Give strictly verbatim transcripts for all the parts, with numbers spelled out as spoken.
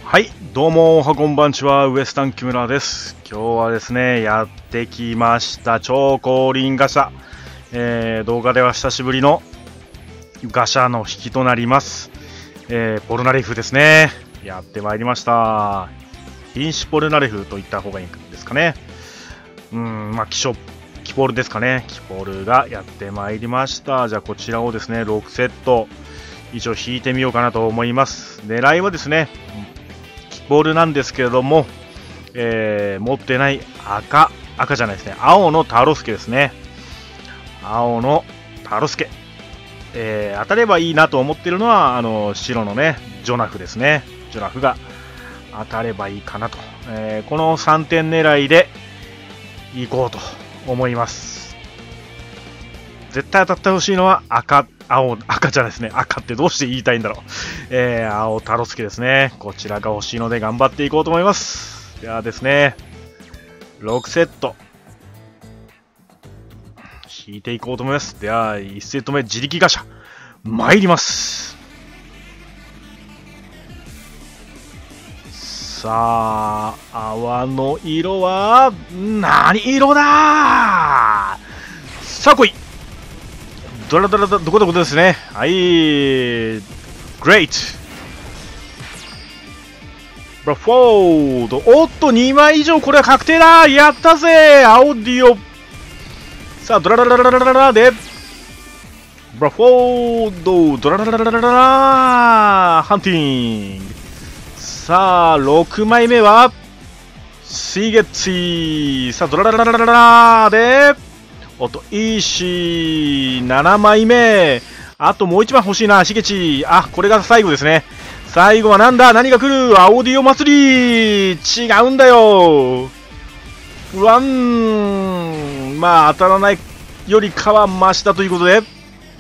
はい、どうも、おはこんばんちは、ウエスタン木村です。今日はですね、やってきました、超高輪ガシャ。えー、動画では久しぶりのガシャの引きとなります。えー、ポルナレフですね。やってまいりました。品種ポルナレフと言った方がいいんですかね。うん、まあ、希少、キポルですかね。キポルがやってまいりました。じゃあ、こちらをですね、ろくセット、一応引いてみようかなと思います。狙いはですね、ボールなんですけれども、えー、持ってない赤、赤じゃないですね、青のタロスケですね。青のタロスケ。えー、当たればいいなと思っているのは、あの、白のね、ジョナフですね。ジョナフが当たればいいかなと。えー、このさんてん狙いでいこうと思います。絶対当たってほしいのは赤、青、赤じゃないですね。赤ってどうして言いたいんだろう。えー、青タロスケですね。こちらが欲しいので頑張っていこうと思います。ではですね、ろくセット。引いていこうと思います。では、いちセット目、自力ガシャ。参ります。さあ、泡の色は、何色だ。さあ来い。ドラドラドどこどこですね。はい。グレイト。ブラフォード。おっと、にまい以上、これは確定だ。やったぜ。アオディオ。さあ、ドラララララララで。ブラフォード。ドラララララララハンティング。さあ、ろくまいめは、シーゲッツィ。さあ、ドラララララララで。おっと、いいし、ななまいめ。あともういちまい欲しいな、しげち。あ、これが最後ですね。最後はなんだ、何が来る。アオディオ祭り。違うんだよ。ワン。まあ、当たらないよりかはマシだということで。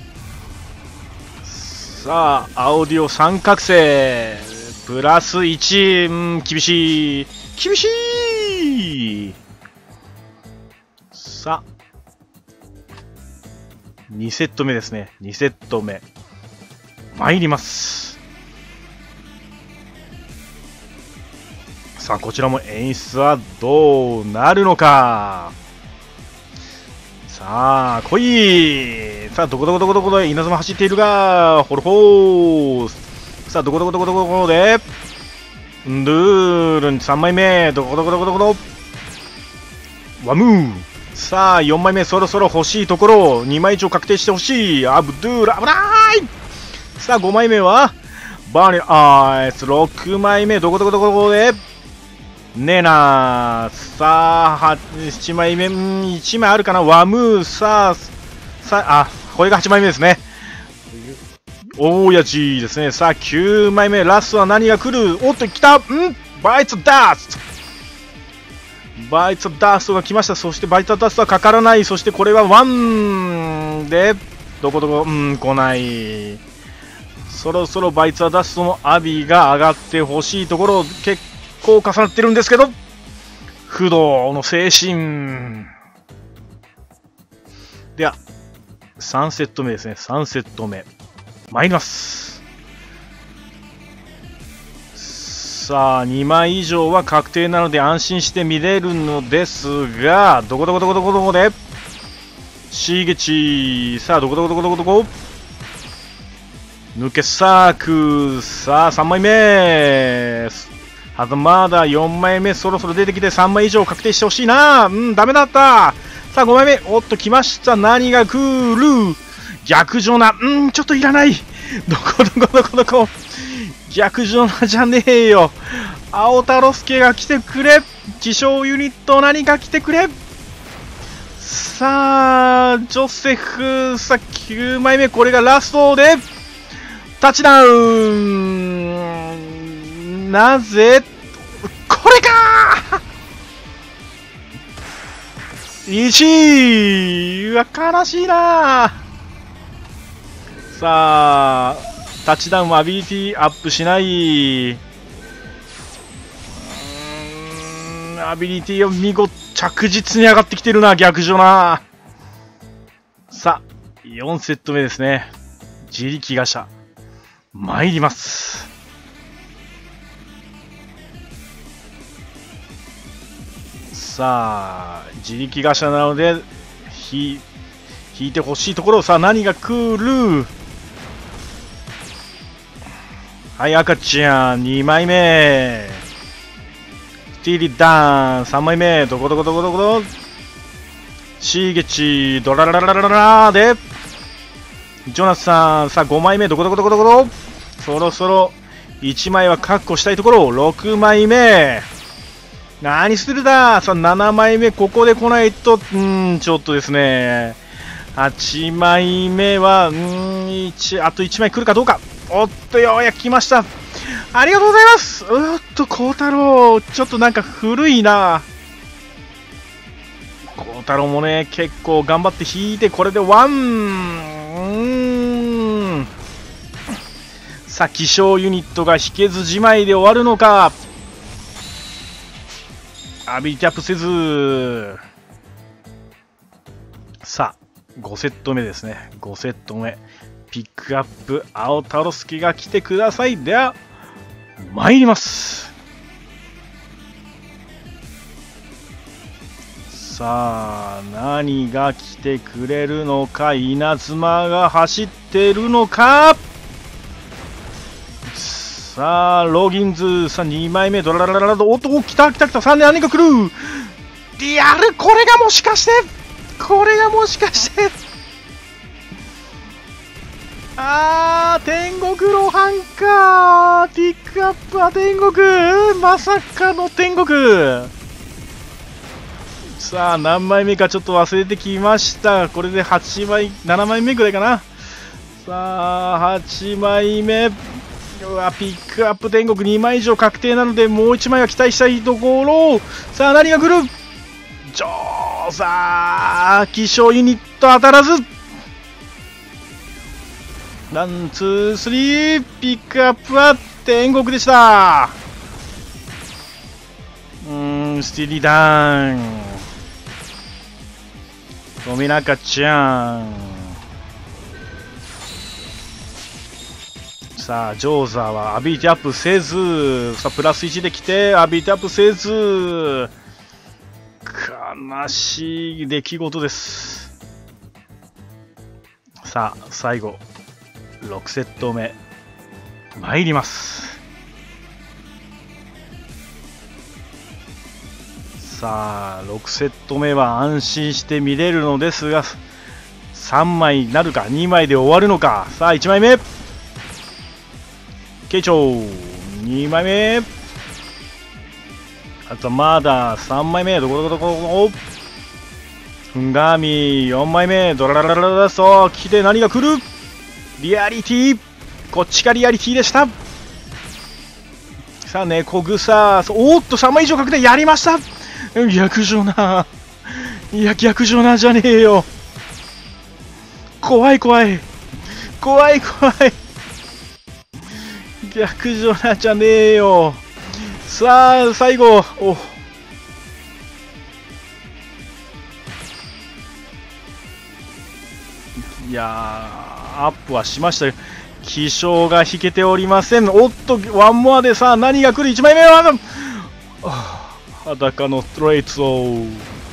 さあ、アオディオ三角星。プラスいち。うん、厳しい。厳しい。さあ。にセット目ですね。にセット目。参ります。さあ、こちらも演出はどうなるのか。さあ、来い。さあ、どこどこどこどこで稲妻走っているが、ホロホー。さあ、どこどこどこどこどこで、ンドゥールンさんまいめ。どこどこどこどこどワムー。さあ、よんまいめそろそろ欲しいところ、にまい以上確定してほしい。アブドゥーラ、危ない。さあ、ごまいめはバーニーアイス。ろくまいめどこどこどこどこでねえな。さあ、はちまいめ、んいちまいあるかな。ワムー。さあ、さあ、あ、これがはちまいめですね。大やじですね。さあ、きゅうまいめラストは何が来る。おっと、来た。んバイツダースト。バイツダストが来ました。そしてバイツダストはかからない。そしてこれはワンで、どこどこ、うん、来ない。そろそろバイツダストのアビが上がってほしいところ、結構重なってるんですけど、不動の精神。では、さんセット目ですね。さんセット目。参ります。さあ、にまい以上は確定なので安心して見れるのですが、どこどこどこどこどこでシーゲチ。さあ、どこどこどこどこどこ抜けサーク。さあ、さんまいめはずまだよんまいめそろそろ出てきてさんまい以上確定してほしいな。うん、ダメだった。さあ、ごまいめ。おっと、来ました。何が来る。逆上な。うん、ちょっといらない。どこどこどこどこ逆上なじゃねえよ。青タロスケが来てくれ。自称ユニット何か来てくれ。さあ、ジョセフ。さあ、きゅうまいめ。これがラストで、タッチダウン。なぜこれかいちい。うわ、悲しいな。さあ、タッチダウンもアビリティアップしない。うーん、アビリティを見事着実に上がってきてるな、逆上な。さあ、よんセット目ですね。自力ガシャ。参ります。 さあ、自力ガシャなので、引いてほしいところ。さあ、何が来る。はい、赤ちゃん、にまいめ。スティーリーダウン、さんまいめ。どこどこどこどこどこ。シーゲチ、ドラララララララで、ジョナスさん、さあ、ごまいめ。どこどこどこどこどこ。そろそろ、いちまいは確保したいところ。ろくまいめ。何するだ。さあ、ななまいめ。ここで来ないと、うーん、ちょっとですね。はちまいめは、うーん、いち、あといちまい来るかどうか。おっと、ようやく来ました。ありがとうございます。うーっと、孝太郎、ちょっとなんか古いな。孝太郎もね、結構頑張って引いて、これでワン。うーん。さあ、気象ユニットが引けずじまいで終わるのか。アビリティアップせず。さあ、ごセット目ですね。ごセット目。ピックアップ、青太郎介が来てください。では、参ります。さあ、何が来てくれるのか。稲妻が走ってるのか。さあ、ロギンズ、さあ、にまいめ、ドラララララ、おっと、来た来た来た、さあ、何が来る。リアル、これがもしかして、これがもしかして、あー、天国露伴か。ピックアップは天国。まさかの天国。さあ、何枚目かちょっと忘れてきました。これではちまい、ななまいめぐらいかな。さあ、はちまいめ。うわ、ピックアップ天国にまい以上確定なので、もういちまいは期待したいところ。さあ、何が来る。ちょー、さあ、気象ユニット当たらず。ワン、ツー、スリー、ピックアップは天国でした。うーん、スティーリーダウン。富中ちゃん。さあ、ジョーザーはアビリティアップせず、さあ、プラスいちで来て、アビリティアップせず、悲しい出来事です。さあ、最後。ろくセット目参ります。さあ、ろくセット目は安心して見れるのですが、さんまいになるかにまいで終わるのか。さあ、いちまいめケイチョウ、にまいめ、あとまださんまいめ、どこどこどこ、フンガーミ、よんまいめ、ドラララララ、そう来て何が来る。リアリティ、こっちがリアリティでした。さあ、猫草、おっとさんまい以上確定、やりました。逆ジョナ、いや逆ジョナじゃねえよ。怖い怖い怖い怖い、逆ジョナじゃねえよ。さあ、最後、おいやー、アップはしましたよ。気象が引けておりません。おっと、ワンモアでさあ、何が来る。いちまいめは、裸のストレイツを。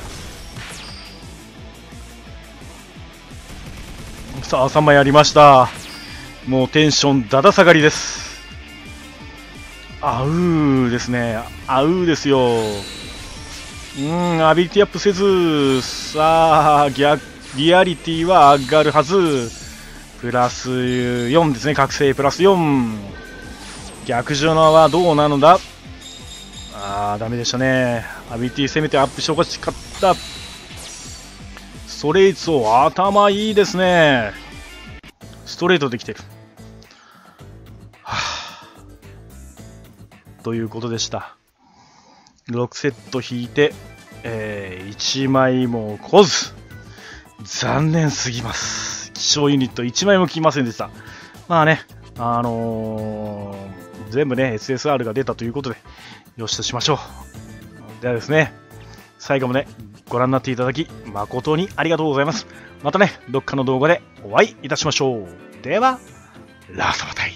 さあ、さんまいありました。もうテンションだだ下がりです。あうーですね。あうーですよ。うん、アビリティアップせず、さあ、逆、リアリティは上がるはず。プラスよんですね。覚醒プラスよん。逆ジョナはどうなのだ。あー、ダメでしたね。アビリティ攻めてアップしてほしかった。ストレートを頭いいですね。ストレートできてる。はぁということでした。ろくセット引いて、えー、いちまいも来ず。残念すぎます。気象ユニットいちまいも来ませんでした。まあね、あのー、全部ね、エスエスアール が出たということで、よしとしましょう。ではですね、最後までご覧になっていただき、誠にありがとうございます。またね、どっかの動画でお会いいたしましょう。では、ラストバタイ。